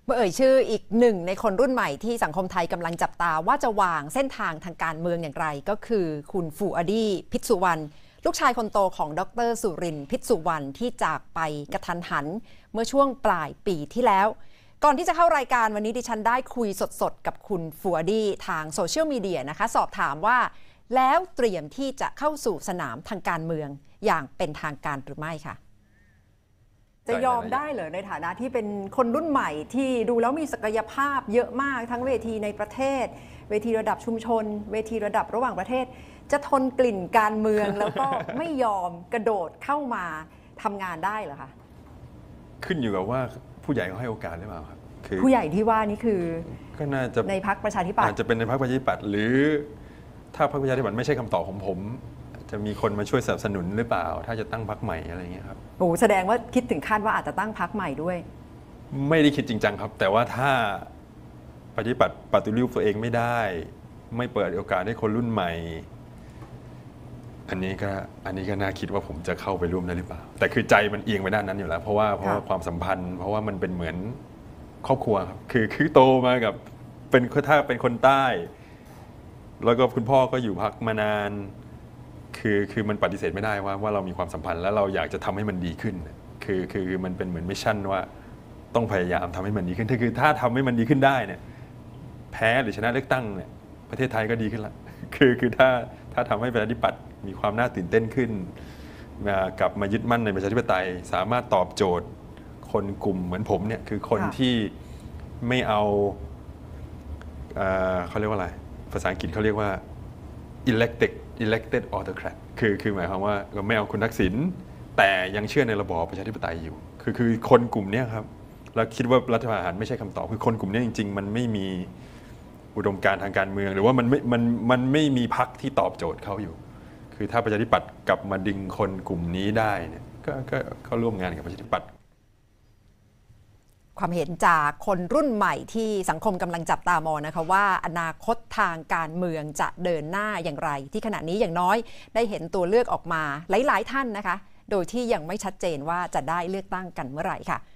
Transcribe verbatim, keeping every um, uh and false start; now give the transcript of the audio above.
เมื่อเอ่ยชื่ออีกหนึ่งในคนรุ่นใหม่ที่สังคมไทยกำลังจับตาว่าจะวางเส้นทางทางการเมืองอย่างไรก็คือคุณฟูอาดีพิษสุวรรณลูกชายคนโตของดรสุรินทร์พิษสุวรรณที่จากไปกระทันหันเมื่อช่วงปลายปีที่แล้วก่อนที่จะเข้ารายการวันนี้ดิฉันได้คุยสดๆกับคุณฟูอาดีทางโซเชียลมีเดียนะคะสอบถามว่าแล้วเตรียมที่จะเข้าสู่สนามทางการเมืองอย่างเป็นทางการหรือไม่ค่ะจะยอมได้เหรอในฐานะที่เป็นคนรุ่นใหม่ที่ดูแล้วมีศักยภาพเยอะมากทั้งเวทีในประเทศเวทีระดับชุมชนเวทีระดับระหว่างประเทศจะทนกลิ่นการเมือง แล้วก็ไม่ยอมกระโดดเข้ามาทำงานได้เหรอคะขึ้นอยู่กับว่าผู้ใหญ่เขาให้โอกาสหรือเปล่าครับคือผู้ใหญ่ที่ว่านี่คือก็น่าจะในพรรคประชาธิปัตย์อาจจะเป็นในพรรคประชาธิปัตย์หรือถ้าพรรคประชาธิปัตย์ไม่ใช่คำตอบของผมจะมีคนมาช่วยสนับสนุนหรือเปล่าถ้าจะตั้งพรรคใหม่อะไรเงี้ยครับโอ้แสดงว่าคิดถึงขั้นว่าอาจจะตั้งพรรคใหม่ด้วยไม่ได้คิดจริงจังครับแต่ว่าถ้าประชาธิปัตย์ปฏิรูปตัวเองไม่ได้ไม่เปิดโอกาสให้คนรุ่นใหม่อันนี้ก็อันนี้ก็น่าคิดว่าผมจะเข้าไปร่วมได้หรือเปล่าแต่คือใจมันเอียงไปด้านนั้นอยู่แล้วเพราะว่าเพราะว่าความสัมพันธ์เพราะว่ามันเป็นเหมือนครอบครัวครับคือคือโตมากับเป็นถ้าเป็นคนใต้แล้วก็คุณพ่อก็อยู่พรรคมานานคือคือมันปฏิเสธไม่ได้ว่าว่าเรามีความสัมพันธ์แล้วเราอยากจะทำให้มันดีขึ้นคือคือมันเป็นเหมือนมิชชั่นว่าต้องพยายามทำให้มันดีขึ้นคือถ้าทำให้มันดีขึ้นได้เนี่ยแพ้หรือชนะเลือกตั้งเนี่ยประเทศไทยก็ดีขึ้นละคือคือถ้าถ้าทำให้ประชาธิปัตย์มีความน่าตื่นเต้นขึ้นกลับมายึดมั่นในประชาธิปไตยสามารถตอบโจทย์คนกลุ่มเหมือนผมเนี่ยคือคนที่ไม่เอาเอ่อเขาเรียกว่าอะไรภาษาอังกฤษเขาเรียกว่า elected elected autocrat คือคือหมายความว่าไม่เอาคุณทักษิณแต่ยังเชื่อในระบอบประชาธิปไตยอยู่คือคือคนกลุ่มนี้ครับแล้วคิดว่ารัฐประหารไม่ใช่คำตอบคือคนกลุ่มนี้จริงๆมันไม่มีอุดมการณ์ทางการเมืองหรือว่ามันไม่มันมันไม่มีพรรคที่ตอบโจทย์เขาอยู่คือถ้าประชาธิปัตย์กลับมาดึงคนกลุ่มนี้ได้เนี่ยก็ก็เข้าร่วมงานกับประชาธิปัตย์ความเห็นจากคนรุ่นใหม่ที่สังคมกำลังจับตามองนะคะว่าอนาคตทางการเมืองจะเดินหน้าอย่างไรที่ขณะนี้อย่างน้อยได้เห็นตัวเลือกออกมาหลายๆท่านนะคะโดยที่ยังไม่ชัดเจนว่าจะได้เลือกตั้งกันเมื่อไหร่ค่ะ